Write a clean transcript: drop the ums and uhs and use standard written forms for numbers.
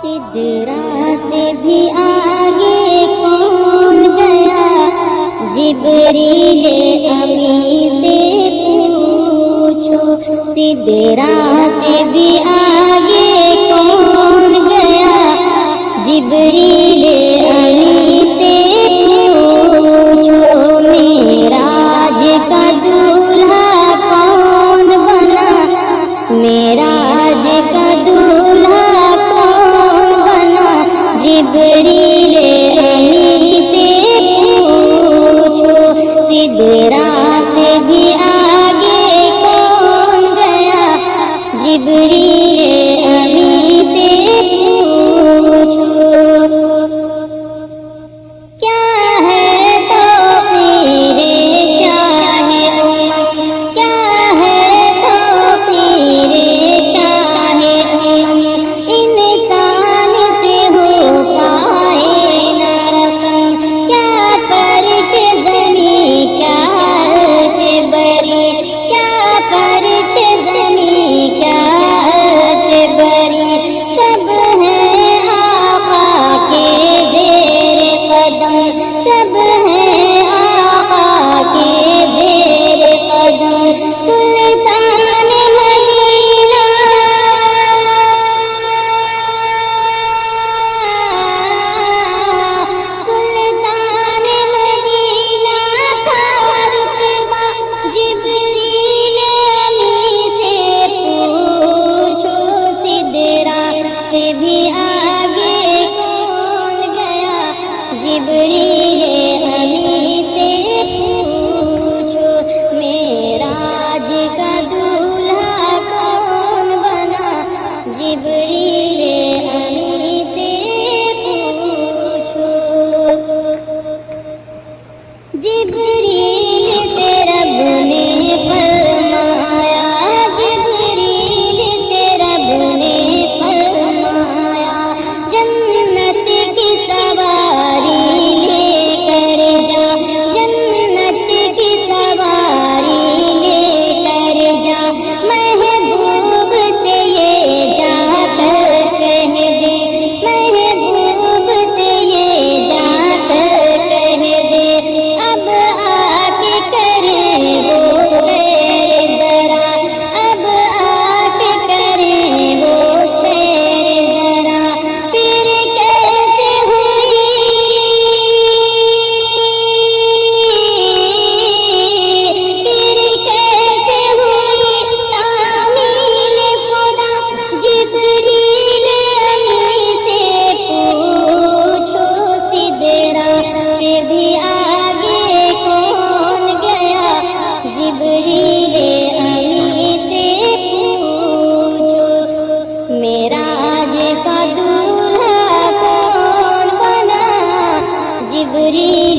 سدرا سے بھی آگے کون گیا، جبریل امین سے پوچھو، سدرا سے بھی آگے کون گیا، جبریل امین سے پوچھو، معراج کا دولہا کون بنا، معراج کا دولہا جبریل امین سے پوچھو، سدرا سے بھی آگے کون گیا، جبریل امین سے پوچھو، کیا ہے توقیر شاہ امم، کیا ہے توقیر شاہ امم، انسان سے ہو پائے نہ رقم، کیا فرش زمین کیا عرش بری، کیا فرش زمین کیا عرش بری، سب ہیں آقا کے زیر قدم، سب ہیں آقا کے زیر قدم، سلطان مدینہ سلطان مدینہ کا رتبہ، جبریل امین سے پوچھو، سدرا سے بھی آگے کون گیا، جبریل امین سے پوچھو، معراج کا دولہا کون بنا، جبریل امین سے پوچھو، جبریل سے رب نے فرمایا، جبریل سے رب نے فرمایا، جنت کی سواری لے کر جا، جنت کی سواری لے کر جا، محبوب سے یہ جا کر کہہ دے، محبوب سے یہ جا کر کہہ دے، اب آ کے کرے وہ سیر ذرا، اب آ کے کرے وہ سیر ذرا، پھر کیسے ہوئی، پھر کیسے ہوئی تعمیل خدا، جبریل امین سے پوچھو، سدرا سے بھی آگے کون گیا، جبریل امین سے پوچھو، معراج کا دولہا کون بنا، جبریل